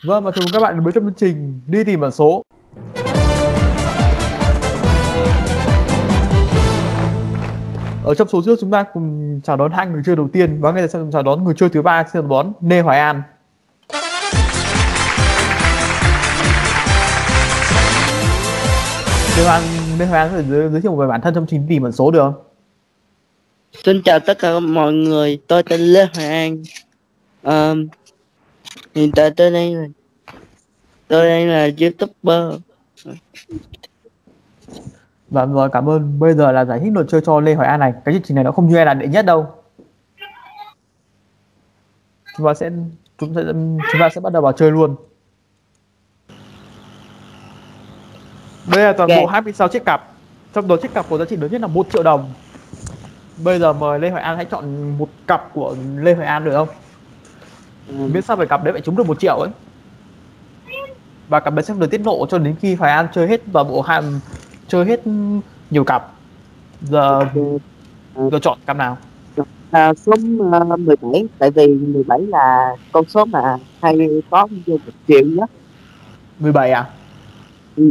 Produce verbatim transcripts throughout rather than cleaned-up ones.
Vâng, và chào mừng các bạn đến với chương trình đi tìm ẩn số. Ở trong số trước chúng ta cùng chào đón hai người chơi đầu tiên và ngay sau chào đón người chơi thứ ba, xin chào đón Lê Hoài An. Lê Hoài An, Lê Hoài An có thể giới, giới thiệu về bản thân trong trình tìm ẩn số được không? Xin chào tất cả mọi người, tôi tên Lê Hoài An. À, hiện tại tôi đang là tôi đang là YouTuber. Và rồi, cảm ơn. Bây giờ là giải thích luật chơi cho Lê Hoài An này. Cái chương trình này nó không như ai là đệ nhất đâu. Chúng ta sẽ chúng sẽ chúng ta sẽ bắt đầu vào chơi luôn. Đây là toàn bộ hai mươi sáu chiếc cặp. Trong đó chiếc cặp có giá trị lớn nhất là một triệu đồng. Bây giờ mời Lê Hoài An hãy chọn một cặp của Lê Hoài An được không? Ừ. Biết sao phải cặp đấy phải trúng được một triệu ấy. Và cặp đấy sẽ được tiết lộ cho đến khi Hoài An chơi hết toàn bộ hai chơi hết nhiều cặp. Giờ giờ chọn cặp nào? À, số uh, mười bảy, tại vì mười bảy là con số mà hay có vô một triệu nhất. mười bảy à? Ừ.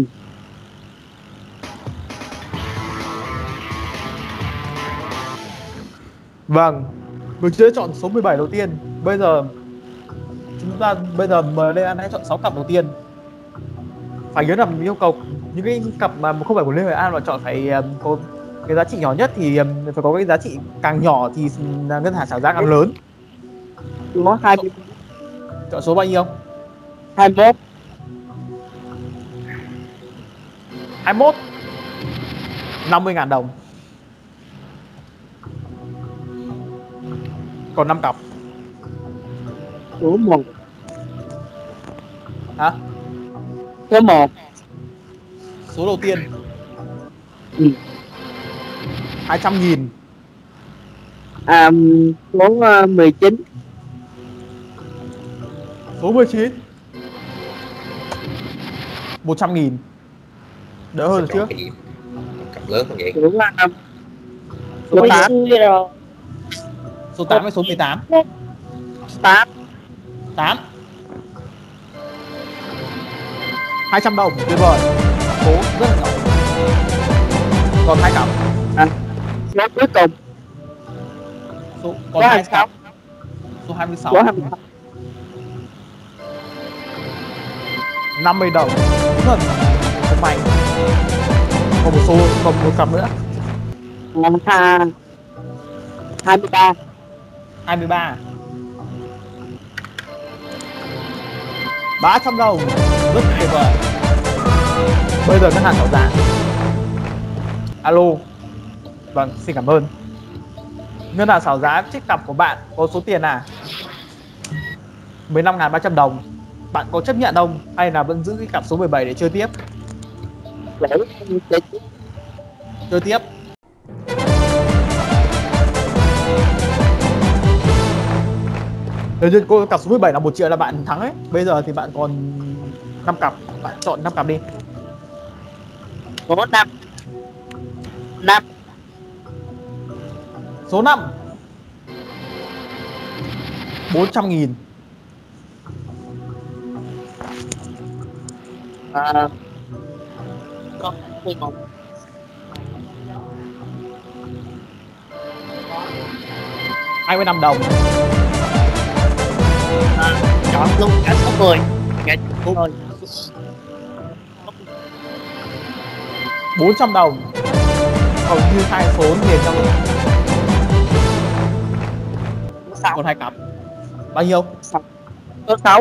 Vâng, người chơi chọn số mười bảy đầu tiên. Bây giờ chúng ta bây giờ mời Lê An hãy chọn sáu cặp đầu tiên. Phải nhớ là yêu cầu những cái cặp mà không phải của Lê Hoài An mà chọn phải có cái giá trị nhỏ nhất thì phải có cái giá trị càng nhỏ thì ngân hàng trả giá càng lớn. Có hai mươi. Chọn số bao nhiêu? hai mươi mốt. hai mươi mốt. năm mươi ngàn đồng. Còn năm cặp. Số một. Hả? Số một. Số đầu tiên. Ừ. hai trăm nghìn. À, số uh, mười chín. Số mười chín. một trăm nghìn. Đỡ hơn trước. Cặp lớn không vậy? Số năm. Số tám. Số tám hay số mười tám? tám. tám. hai trăm đồng, tuyệt vời. Số rất là nhỏ. Còn hai cặp. À, số cuối cùng. Số còn hai cặp. Số hai mươi sáu. Số hai mươi sáu. năm mươi đồng. Đúng là không may. Còn một số, còn một cặp nữa. À, hai mươi ba. hai mươi ba. ba trăm đồng. Rất tuyệt vời. Bây giờ ngân hàng trả giá. Alo. Vâng, xin cảm ơn. Ngân hàng xảo giá chiếc cặp của bạn có số tiền là mười lăm nghìn ba trăm đồng. Bạn có chấp nhận không? Hay là vẫn giữ cái cặp số mười bảy để chơi tiếp? Chơi tiếp. Nếu như cô cặp số mười bảy là một triệu là bạn thắng ấy. Bây giờ thì bạn còn năm cặp. Bạn chọn năm cặp đi. Số năm. năm. Số năm. bốn trăm nghìn. À, con mười một. hai mươi lăm đồng. À, chọn luôn cả số mười. Cả số mười. bốn trăm đồng. Hầu như hai số liền nhau. Còn hai cặp. Bao nhiêu? Số sáu.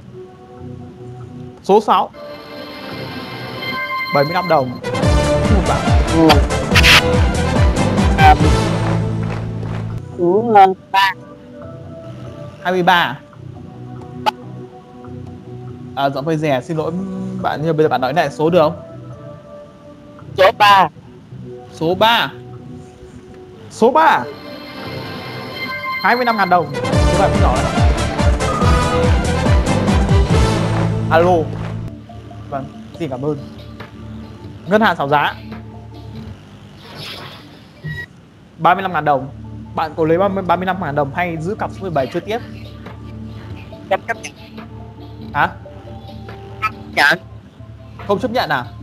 Số sáu. bảy mươi lăm đồng. Một bạn. Ừ. À, số ba. hai mươi ba. À, giọng hơi rẻ, xin lỗi bạn, nhưng bây giờ bạn nói lại số được không? Số ba. Số ba. Số ba. hai mươi lăm ngàn đồng. Số bạn cũng nhỏ đấy. Alo. Vâng, xin cảm ơn. Ngân hàng xảo giá ba mươi lăm ngàn đồng. Bạn có lấy ba mươi lăm ngàn đồng hay giữ cặp số mười bảy chơi tiếp? Chấp chấp. Hả? nhận. Không chấp nhận à?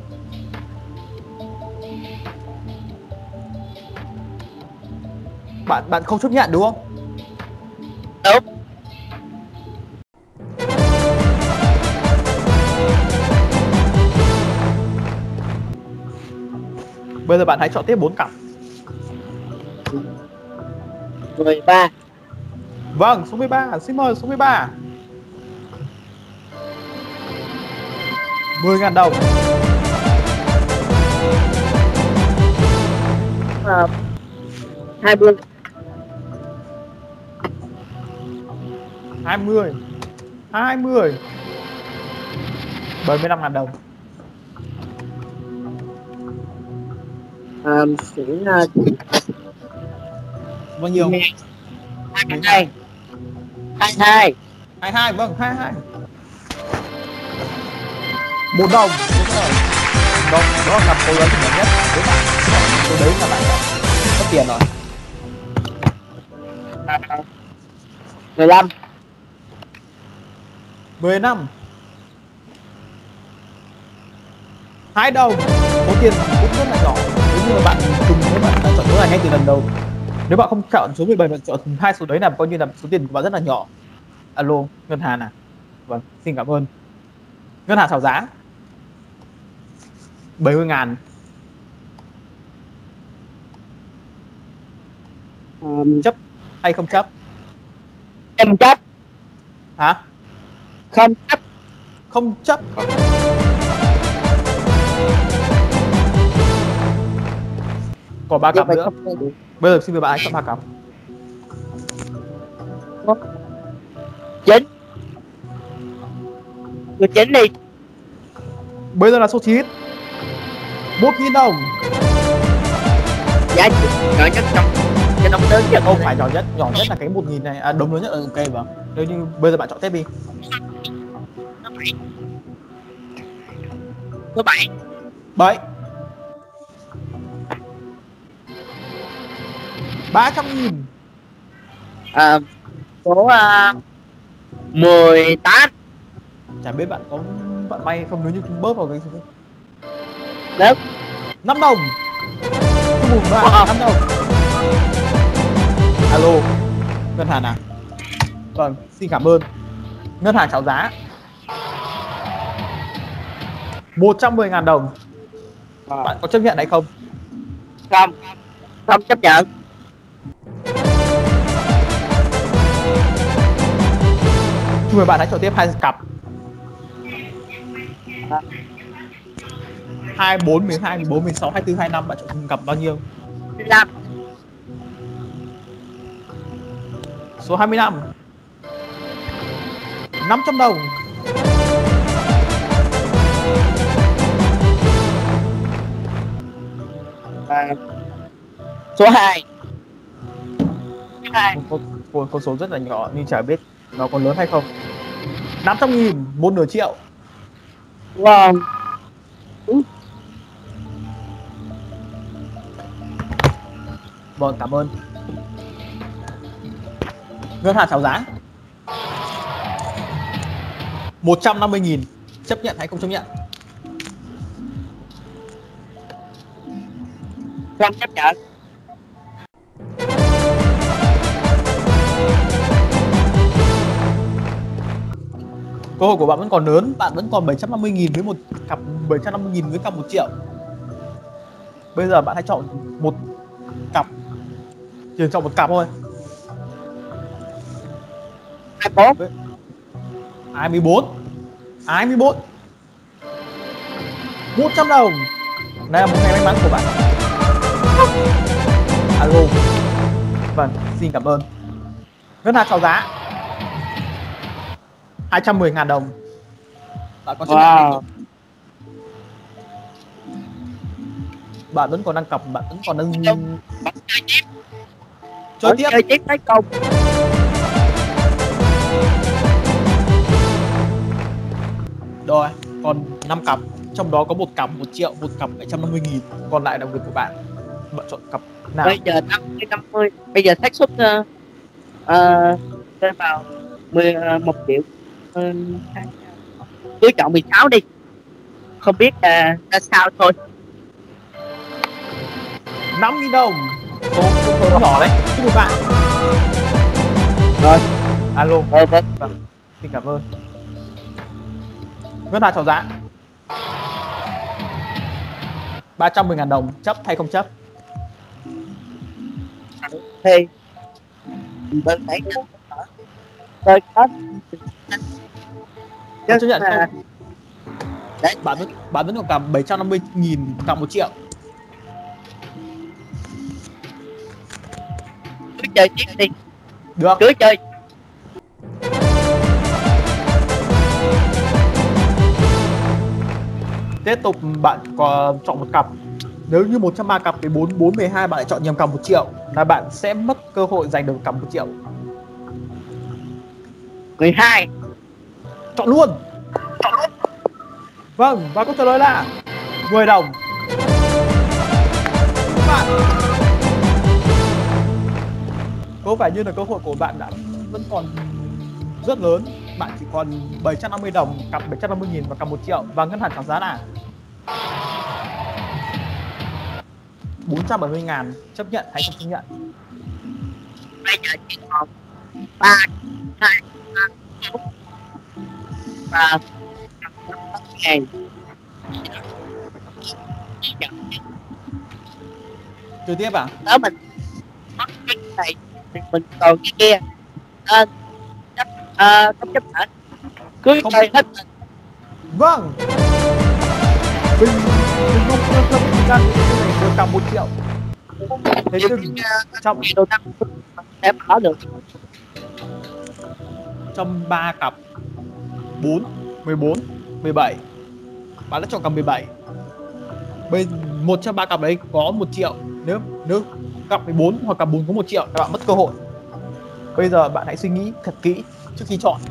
Bạn bạn không chấp nhận đúng không? Đúng. Bây giờ bạn hãy chọn tiếp bốn cặp. mười ba. Vâng, số mười ba, xin mời số mười ba. mười ngàn đồng. Uh, hai mươi. hai mươi. hai mươi. bảy mươi lăm ngàn đồng. Um, sẽ uh, Bao nhiêu? hai hai. hai hai. hai hai, vâng, hai hai. Một đồng. Đúng rồi. Vâng, đó là cặp cô lớn nhỏ nhất với bạn. Số đấy là bạn có tiền rồi. mười lăm. mười lăm. hai đồng. Số tiền cũng rất là nhỏ. Nếu như mà bạn dùng, nếu bạn chọn số này ngay từ lần đầu, nếu bạn không chọn số mười bảy, bạn chọn hai số đấy là coi như là số tiền của bạn rất là nhỏ. Alo, ngân hàng à? Vâng, xin cảm ơn. Ngân hàng chào giá bảy mươi ngàn. Um, Chấp hay không chấp? em chấp. Hả? Không chấp. Không chấp. Còn ba cặp nữa. Bây giờ xin mời bạn hãy chọn ba cặp. Chín. Số chín đi. Bây giờ là số chín. một nghìn đồng. Giá trị nhỏ nhất trong cái đồng lớn nhất. Không phải nhỏ nhất, nhỏ nhất là cái một nghìn này, à đồng lớn nhất là ok vâng. Nếu như bây giờ bạn chọn tiếp đi. Số bảy. bảy. ba trăm nghìn. À, số uh, mười tám. Chả biết bạn có bạn may không, nếu như bớt vào cái số Được. năm đồng. Số ba, năm đồng. Alo, ngân hàng à? Vâng, xin cảm ơn. Ngân hàng chào giá một trăm mười ngàn đồng. Bạn có chấp nhận hay không? Không. Không chấp nhận. Xin mời bạn hãy chọn tiếp hai cặp. hai, bốn, mười hai, mười bốn, mười sáu, hai mươi tư, hai mươi lăm. Bạn chọn cặp bao nhiêu? hai mươi lăm. Số hai mươi lăm. năm trăm đồng. À, số hai. hai. Con, con, con số rất là nhỏ nhưng chả biết nó còn lớn hay không. năm trăm nghìn, một nửa triệu. Vâng. Vâng, cảm ơn. Ngân hàng chào giá một trăm năm mươi nghìn. Chấp nhận hay không chấp nhận? Không chấp nhận. Cơ hội của bạn vẫn còn lớn. Bạn vẫn còn bảy trăm năm mươi nghìn với một cặp, bảy trăm năm mươi nghìn với cặp một triệu. Bây giờ bạn hãy chọn một cặp. Chỉ chọn một cặp thôi. hai mươi bốn. hai mươi bốn. hai mươi bốn. một trăm đồng. Đây là một ngày may mắn của bạn. Alo. Vâng, xin cảm ơn. Ngân hàng chào giá hai trăm mười ngàn đồng. Bạn có chấp nhận hay Wow. không? Bạn vẫn còn đang cặp, bạn vẫn còn đang chơi tiếp. Chơi tiếp mấy câu. Rồi, còn năm cặp. Trong đó có một cặp một triệu, một cặp bảy trăm năm mươi nghìn. Còn lại là việc của bạn. Bạn chọn cặp nào? Bây giờ năm mươi năm mươi. Bây giờ xác suất uh, uh, rơi vào mười, uh, một triệu. Uh, cứ chọn mười sáu đi, không biết là ra sao thôi. năm nghìn đồng. Số số số nhỏ đấy. Chúc mừng bạn. Rồi. Alo. Ờ, vâng. Vâng. Xin cảm ơn. Ngân hàng chào giá. ba trăm mười ngàn đồng, chấp hay không chấp? Thì bên thấy tôi có Chấp nhận là... không? Đấy. Bạn vẫn bạn vẫn còn cầm bảy trăm năm mươi nghìn, cầm một triệu. Cứ chơi tiếp đi. Được. Cứ chơi. Tiếp tục bạn có chọn một cặp. Nếu như một trong ba cặp cái bốn bốn mười hai bạn lại chọn nhầm cặp một triệu là bạn sẽ mất cơ hội giành được cặp một triệu. mười hai. Chọn luôn. Chọn luôn. Vâng, và câu trả lời là mười đồng. Bạn có vẻ như là cơ hội của bạn đã vẫn còn rất lớn. Bạn chỉ còn bảy trăm năm mươi đồng, cặp bảy trăm năm mươi nghìn và cặp một triệu. Và ngân hàng trả giá là bốn trăm bảy mươi ngàn. Chấp nhận hay không chấp nhận? Bây giờ chỉ còn ba, hai, ba, ngàn. Chơi tiếp à? Nếu mình mất cái này thì mình còn cái kia. À, chấp, à, không chấp nhận. Cứ Không. chơi hết mình. Vâng. Mình mình không không không thời gian được cặp một triệu. Thế Nhưng nhưng uh, trong đầu năm sẽ bảo được. trong ba cặp bốn, mười bốn, mười bảy bạn đã chọn cặp mười bảy. Bên một trong ba cặp đấy có một triệu. Nếu nếu cặp mười bốn hoặc cặp bốn có một triệu là bạn mất cơ hội. Bây giờ bạn hãy suy nghĩ thật kỹ trước khi chọn.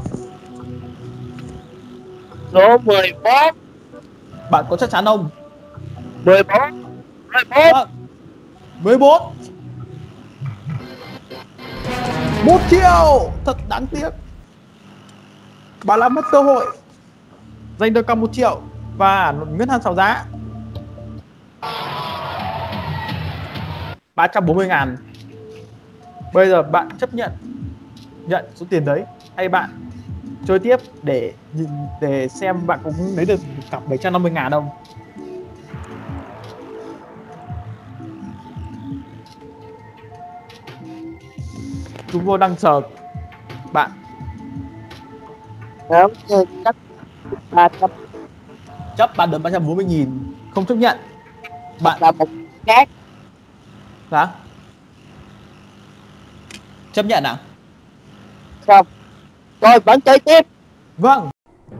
Số mười bốn. Bạn có chắc chắn không? mười bốn. mười bốn. Vâng. mười bốn. một triệu. Thật đáng tiếc. Bạn đã mất cơ hội giành được cặp một triệu và ngân hàng chào giá ba trăm bốn mươi ngàn. Bây giờ bạn chấp nhận nhận số tiền đấy hay bạn chơi tiếp để để xem bạn có lấy được cặp bảy trăm năm mươi ngàn không? Chúng tôi đang chờ bạn. Đúng, chấp ba trăm. Chấp bạn được ba trăm bốn mươi nghìn. Không chấp nhận bạn Là một khác. hả? Chấp nhận à? Không, tôi vẫn chơi tiếp. Vâng.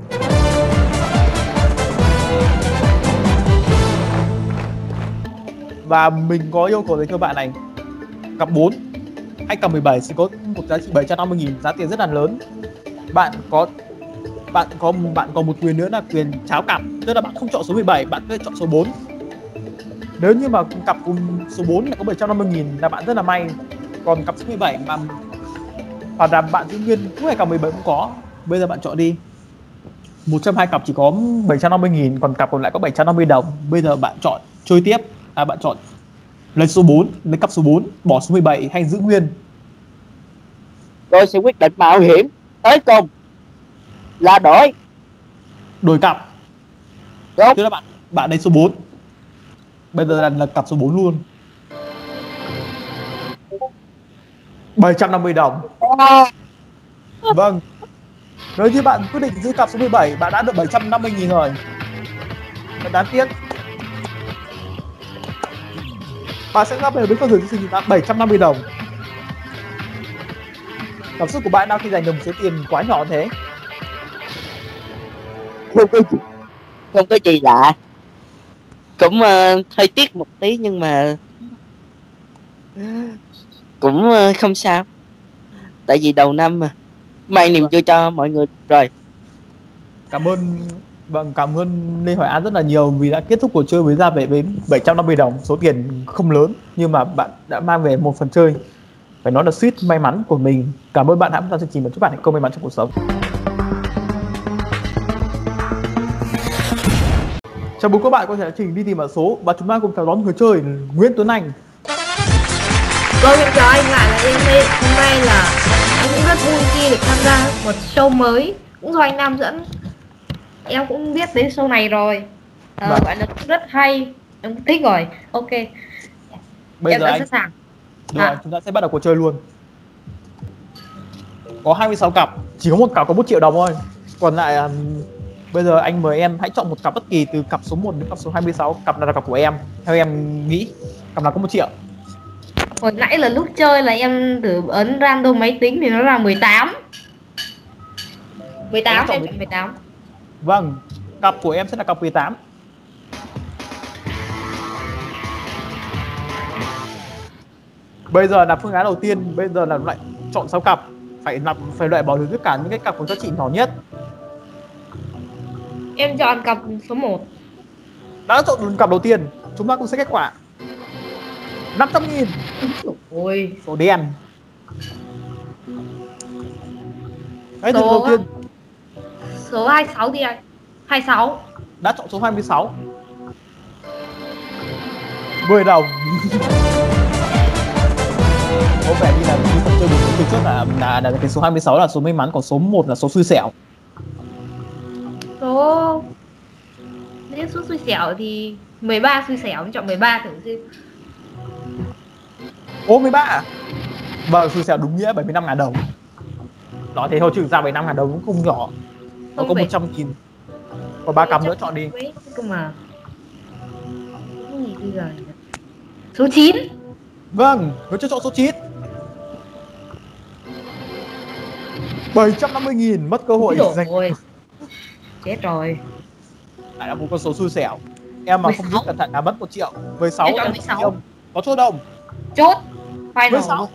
Và mình có yêu cầu dành cho bạn này. Cặp bốn hay cặp mười bảy sẽ có một giá trị bảy trăm năm mươi nghìn, giá tiền rất là lớn. Bạn có bạn có bạn có một quyền nữa là quyền cháo cặp, tức là bạn không chọn số mười bảy, bạn có thể chọn số bốn. Nếu như mà cặp cùng số bốn là có bảy trăm năm mươi nghìn là bạn rất là may. Còn cặp số mười bảy mà hoặc là bạn giữ nguyên cũng hay cặp mười bảy cũng có. Bây giờ bạn chọn đi. Một trong hai cặp chỉ có bảy trăm năm mươi nghìn, còn cặp còn lại có bảy trăm năm mươi đồng. Bây giờ bạn chọn chơi tiếp, à bạn chọn lấy số bốn, lấy cặp số bốn, bỏ số mười bảy hay giữ nguyên? Tôi sẽ quyết định mạo hiểm tới cùng là đổi. Đổi cặp. Đúng. Tức là bạn bạn lấy số bốn. Bây giờ là, là cặp số bốn luôn. bảy trăm năm mươi đồng. À. Vâng. Nếu như bạn quyết định giữ cặp số mười bảy, bạn đã được bảy trăm năm mươi nghìn rồi. Thật đáng tiếc. Bạn sẽ gặp về với con thưởng chương trình bảy trăm năm mươi đồng. Cảm xúc của bạn đang khi giành được một số tiền quá nhỏ thế? Không có gì, không có gì lạ. Cũng uh, hơi tiếc một tí nhưng mà cũng uh, không sao. Tại vì đầu năm mà mang niềm vui cho mọi người rồi. Cảm ơn vâng cảm ơn Lê Hoài An rất là nhiều vì đã kết thúc cuộc chơi với ra về với bảy trăm năm mươi đồng, số tiền không lớn nhưng mà bạn đã mang về một phần chơi phải nói là suýt may mắn của mình. Cảm ơn bạn đã tham gia chương trình và chúc bạn thành công may mắn trong cuộc sống. Chào mừng các bạn quay trở lại trình đi tìm mã số và chúng ta cùng chào đón người chơi Nguyễn Tuấn Anh. Vâng, em chào anh, lại là em đây. Hôm nay là em cũng rất vui khi được tham gia một show mới cũng do anh Nam dẫn. Em cũng biết đến show này rồi. Ờ, Vâng. gọi là rất hay, em cũng thích rồi. Ok, Bây em giờ đã anh sẵn sàng. được rồi, À. chúng ta sẽ bắt đầu cuộc chơi luôn. Có hai mươi sáu cặp, chỉ có một cặp có một triệu đồng thôi. Còn lại um, bây giờ anh mời em hãy chọn một cặp bất kỳ từ cặp số một đến cặp số hai mươi sáu. Cặp nào là cặp của em? Theo em nghĩ cặp nào có một triệu? Hồi nãy là lúc chơi là em thử ấn random máy tính thì nó là mười tám. mười tám, em chọn mười tám. Vâng, cặp của em sẽ là cặp mười tám. Bây giờ là phương án đầu tiên, bây giờ là lại chọn sáu cặp, phải nạp phải loại bỏ được tất cả những cái cặp có giá trị nhỏ nhất. Em chọn cặp số một. Đã chọn được cặp đầu tiên, chúng ta cùng xem kết quả. năm trăm nghìn, Ôi, số đen. Đấy, từ Số- đầu tiên số hai mươi sáu thì anh. hai mươi sáu. đã chọn số hai mươi sáu. mười đồng. Có vẻ như là như phần chơi của từ trước là, là là cái số hai mươi sáu là số may mắn, còn số một là số xui xẻo. Số nếu số xui xẻo thì mười ba xui xẻo, em chọn mười ba thử xem. Ô, mười ba à? Vâng, xui xẻo đúng nghĩa bảy mươi lăm ngàn đồng. Nói thế thôi chứ ra bảy mươi lăm ngàn đồng cũng không nhỏ. Nó Không có phải- một trăm nghìn. Còn ba cặp nữa chọn đi. Quế cơ mà. Cái gì bây giờ nhỉ? Số chín. Vâng, nó cho chọn số chín. bảy trăm năm mươi nghìn, mất cơ hội Ôi giành. dồi ôi. Chết rồi. Lại là một con số xui xẻo. Em mà mười không sáu. biết cẩn thận là mất một triệu. mười sáu Em chọn em mười sáu. không. Có chốt đồng. Chốt. Final. mười sáu.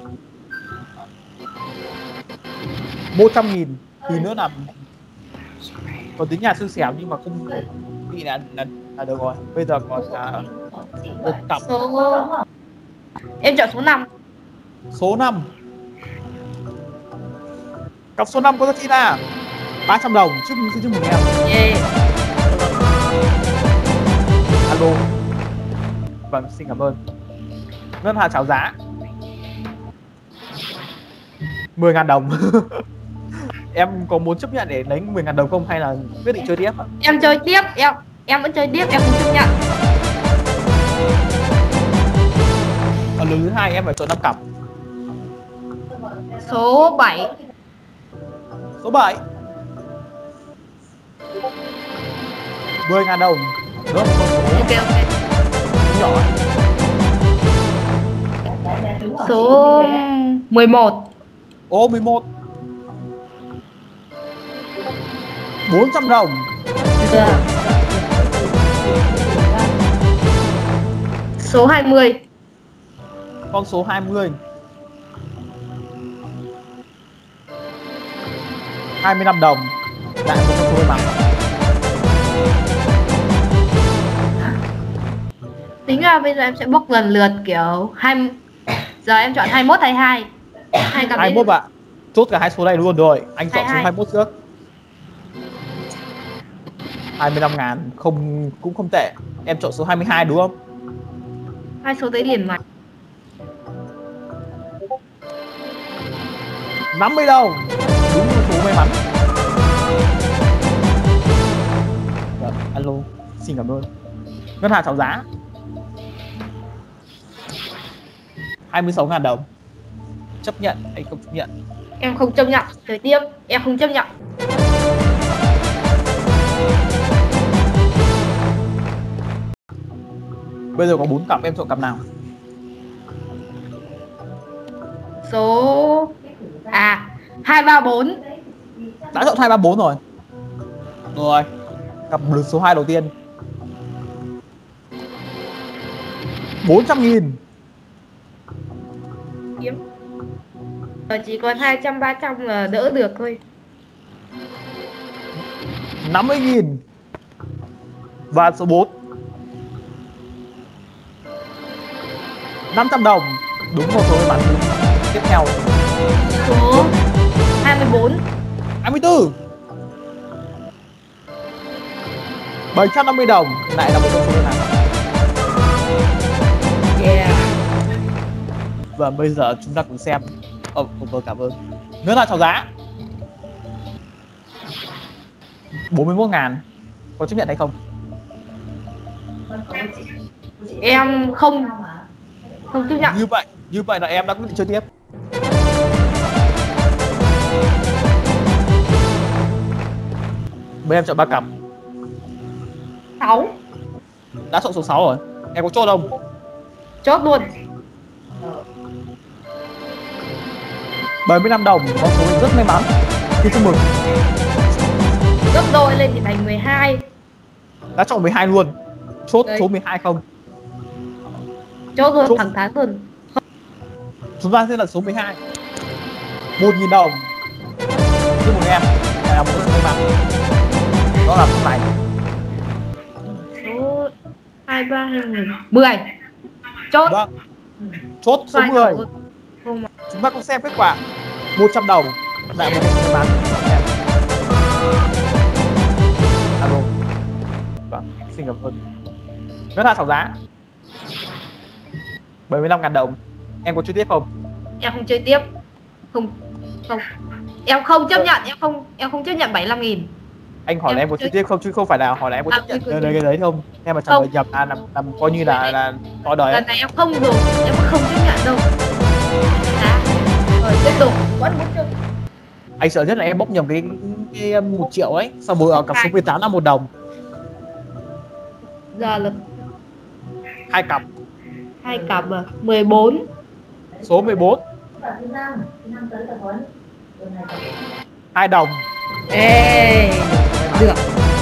một trăm nghìn thì nữa là còn tính nhà xui xẻo nhưng mà không nghĩ là, là là được rồi. Bây giờ còn là một cặp Số em chọn số năm. số năm. Cặp số năm có giá trị là ba trăm đồng. Chúc xin chúc mừng em. Yeah. Alo. Vâng, xin cảm ơn. Ngân hàng chào giá mười ngàn đồng. Em có muốn chấp nhận để lấy mười ngàn đồng không hay là quyết định chơi tiếp? Em chơi tiếp, em em vẫn chơi tiếp, em không chấp nhận. Ở lần thứ hai em phải chọn năm cặp. Số bảy. Số bảy. mười ngàn đồng. Đó là một con số Ok ok. nhỏ. Số mười một. Ô, mười một. bốn trăm đồng. Số hai mươi. Con số hai mươi. hai mươi lăm đồng. Lại một con số may mắn. Tính ra bây giờ em sẽ bốc lần lượt kiểu hai. Giờ em chọn hai mươi mốt hay hai? Hai cặp hai mươi mốt đấy. ạ. Chốt cả hai số này luôn rồi. Anh chọn số hai mươi hai. hai mươi mốt trước. hai mươi lăm ngàn không cũng không tệ. Em chọn số hai mươi hai đúng không? Hai số đấy liền mạch. năm mươi đồng. Đúng một số may mắn. Vâng, alo. Xin cảm ơn. Ngân hàng chào giá hai mươi sáu ngàn đồng. Chấp nhận hay không chấp nhận? Em không chấp nhận. Chơi tiếp, em không chấp nhận. Bây giờ có bốn cặp, em chọn cặp nào? Số à hai ba bốn. Đã chọn hai ba bốn rồi. Rồi. Cặp lượt số hai đầu tiên. bốn trăm nghìn. Kiếm. Giờ chỉ còn hai trăm ba trăm là đỡ được thôi. năm mươi nghìn. Và số bốn. năm trăm đồng. Đúng một số may mắn. Tiếp theo. Số hai mươi bốn. hai mươi tư. bảy trăm năm mươi đồng lại là một con số này. Yeah. Và bây giờ chúng ta cùng xem. Ồ, vâng, cảm ơn. Nữa là chào giá bốn mươi mốt ngàn. Có chấp nhận hay không? Em không không chấp nhận. Như vậy, như vậy là em đã quyết định chơi tiếp. Bây em chọn ba cặp. Sáu. Đã chọn số sáu rồi. Em có chốt không? Chốt luôn. bảy mươi lăm đồng, con số rất may mắn. Xin chúc mừng. Gấp đôi lên thì thành mười hai. Đã chọn mười hai luôn. Chốt Đấy. số mười hai không? Chốt luôn, Chốt. thẳng thắn luôn. Chúng ta sẽ là số mười hai. một nghìn đồng. Chúc mừng em. Đây là một rất may mắn. Đó là số này. Số hai ba hai mười. Chốt. Vâng. Chốt số Phải mười. rồi. Không mà. Chúng ta cùng xem kết quả. một trăm đồng. Lại một may mắn. Em. Alo. Vâng, xin cảm ơn. Rất là chào giá bảy mươi lăm ngàn đồng. Em có chơi tiếp không? Em không chơi tiếp. Không. Không. Em không chấp nhận, em không em không chấp nhận bảy mươi lăm nghìn. Anh hỏi Em là em có chơi- chơi tiếp không chứ không phải là hỏi là em có À, chấp nhận quên, quên, cái đấy, cái đấy không? Em mà trả lời nhập là làm, làm coi như là là to đời ấy. Lần này em không dùng, em không chấp nhận đâu. Đã. Rồi tiếp tục. Vẫn muốn chơi. Anh sợ nhất là em bốc nhầm cái, cái một triệu ấy, xong rồi ở cặp số mười tám là một đồng, Giờ là hai cặp, hai cặp à, mười bốn. số mười bốn, hai đồng. Ê, được.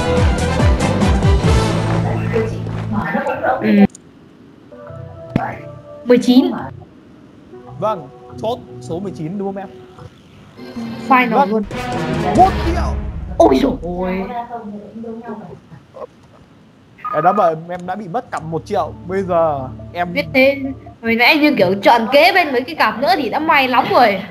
Ừ. mười chín. Vâng, chốt số mười chín đúng không em? Final Vâng. luôn. một triệu. Ôi dồi ôi. Cái đó mà em đã bị mất cặp một triệu. Bây giờ em Biết thế, hồi nãy như kiểu chọn kế bên mấy cái cặp nữa thì đã may lắm rồi.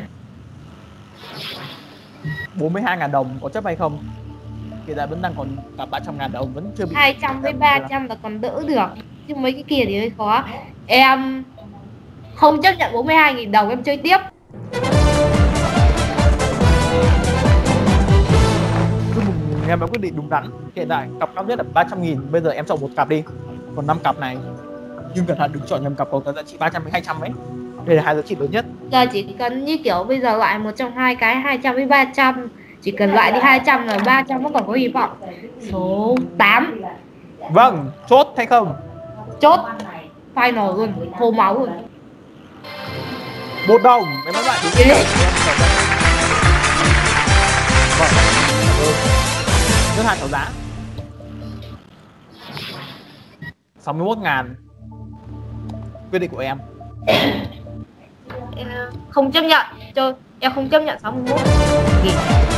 bốn mươi hai ngàn đồng có chấp hay không? Hiện tại vẫn đang còn cả ba trăm ngàn đồng, vẫn chưa bị hai trăm với ba trăm là còn đỡ được. Chứ mấy cái kia thì hơi khó. Em không chấp nhận bốn mươi hai nghìn đồng, em chơi tiếp. Chúc mừng em đã quyết định đúng đắn. Hiện tại cặp cao nhất là ba trăm nghìn. Bây giờ em chọn một cặp đi. Còn năm cặp này. Nhưng cẩn thận đừng chọn nhầm cặp có cái giá trị ba trăm với hai trăm ấy. Đây là hai giá trị lớn nhất. Giờ chỉ cần như kiểu bây giờ loại một trong hai cái hai trăm với ba trăm. Chỉ cần loại đi hai trăm là ba trăm vẫn còn có hy vọng. Số tám. Vâng, chốt hay không? Chốt. Final luôn, khô máu luôn. Một đồng. Em nói lại đúng Ghê. không? Vâng, cảm ơn. Rất hai chào giá sáu mươi mốt ngàn. Quyết định của em. Em không chấp nhận. Chơi, em không chấp nhận sáu mươi mốt. Gì?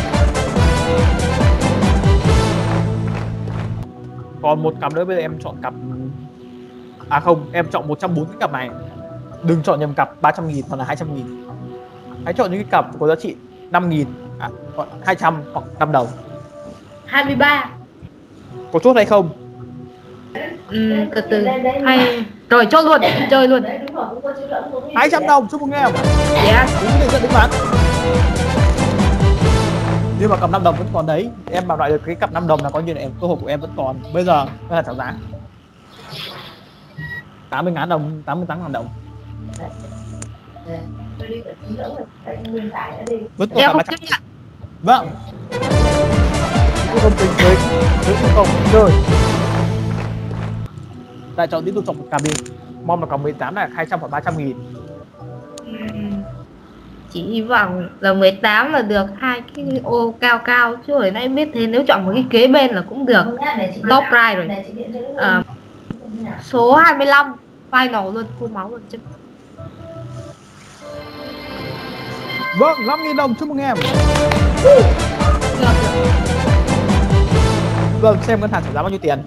Còn một cặp nữa, bây giờ em chọn cặp. À không, em chọn một trăm bốn mươi cái cặp này. Đừng chọn nhầm cặp ba trăm nghìn hoặc là hai trăm nghìn. Hãy chọn những cái cặp có giá trị năm nghìn, à, hoặc hai trăm hoặc năm đồng. hai mươi ba. Có chốt hay không? Ừ, từ từ. Hay. Rồi chốt luôn, chơi luôn. hai trăm đồng, chúc mừng em. Yeah. Đúng định rất đúng đắn. Nhưng mà cặp năm đồng vẫn còn đấy. Em bảo loại được cái cặp năm đồng là coi như là em cơ hội của em vẫn còn. Bây giờ đây là trả giá tám mươi ngàn đồng, tám mươi tám ngàn đồng. Vẫn còn Em cả không ba chấp trăm. nhận. Vâng. Tôi không tính với với yêu cầu chơi. Tại chọn tiếp tục chọn một cặp đi. Mong là cặp mười tám là hai trăm hoặc ba trăm nghìn. Chỉ hy vọng là mười tám là được hai cái ô cao cao, chứ hồi nãy biết thế nếu chọn một cái kế bên là cũng được. Top price rồi. À, số hai mươi lăm final luôn, khô máu luôn chứ. Vâng, năm nghìn đồng, chúc mừng em. Được, được. Vâng, xem ngân hàng trả giá bao nhiêu tiền.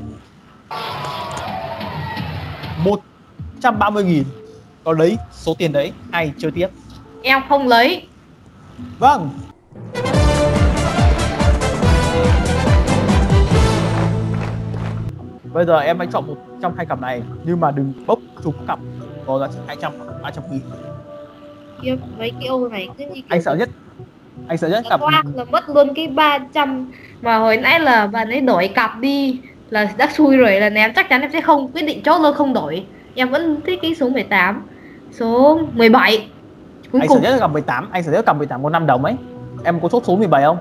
Một trăm ba mươi nghìn. Có lấy số tiền đấy hay chơi tiếp? Em không lấy. Vâng. Bây giờ em hãy chọn một trong hai cặp này, nhưng mà đừng bốc trúng cặp có giá trị hai trăm, ba trăm nghìn. Kia mấy cái ô này cứ như Anh sợ nhất, anh sợ nhất cặp qua là mất luôn cái ba trăm mà hồi nãy là bạn ấy đổi cặp đi là đã xui rồi, là em chắc chắn em sẽ không quyết định chốt luôn không đổi. Em vẫn thích cái số mười tám, số mười bảy. Cuối anh cùng sợ nhất là cặp mười tám, anh sợ nhất cặp mười tám có năm đồng ấy. Em có chốt số mười bảy không?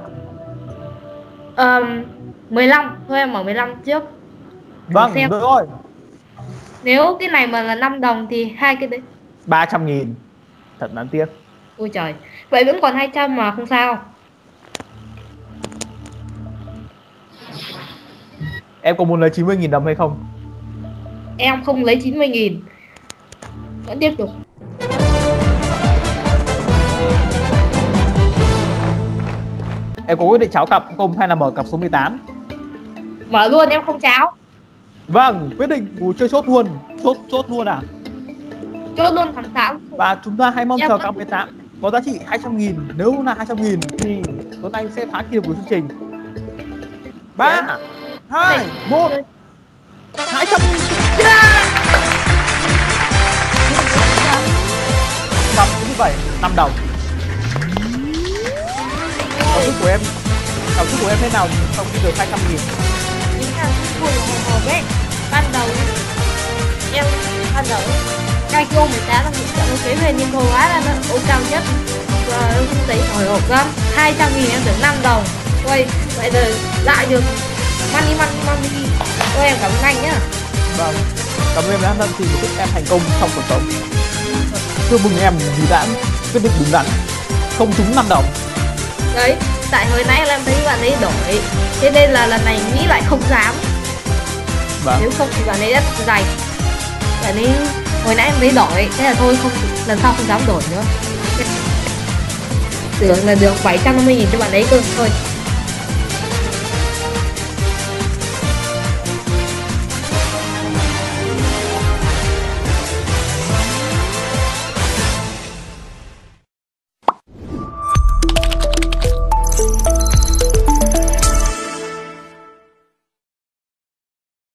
um, mười lăm thôi, em mở mười lăm trước. Vâng, xem. được rồi. Nếu cái này mà là năm đồng thì hai cái đấy ba trăm nghìn. Thật đáng tiếc. ôi trời, vậy vẫn còn hai trăm mà không sao. Em có muốn lấy chín mươi nghìn đồng hay không? Em không lấy chín mươi nghìn. Vẫn tiếp tục. Em có quyết định cháo cặp không hay là mở cặp số mười tám? Mở luôn, em không cháo. Vâng, quyết định Ủa, chơi chốt luôn. Chốt chốt luôn à? Chốt luôn thằng Tám. Và chúng ta hãy mong Em chờ vẫn- cặp mười tám có giá trị hai trăm nghìn. Nếu là hai trăm nghìn thì tối nay sẽ phá kỷ lục của chương trình. Ba, hai, một. hai trăm nghìn. Cặp số mười bảy, năm đồng. Cảm xúc của em Cảm xúc của em thế nào sau khi được hai trăm nghìn? Những thằng vui hồi hộp ấy. Ban đầu em ban đầu cái cô mười tám là một trận nó kế về nhưng thôi quá là nó ô cao nhất. Và em cũng thấy hồi hộp lắm. hai trăm nghìn em được năm đồng. Ôi, vậy là lại được money money money. Ôi em cảm ơn anh nhá. Vâng, cảm ơn em đã tham gia một em thành công trong cuộc sống. Chúc mừng em vì đã quyết định đúng đắn, không trúng năm đồng. Đấy, tại hồi nãy em thấy bạn ấy đổi, thế nên là lần này nghĩ lại không dám. Vâng. Nếu không thì bạn ấy rất dày. Bạn ấy hồi nãy em thấy đổi, thế là thôi không, lần sau không dám đổi nữa. Tưởng là được bảy trăm năm mươi nghìn cho bạn ấy cơ thôi.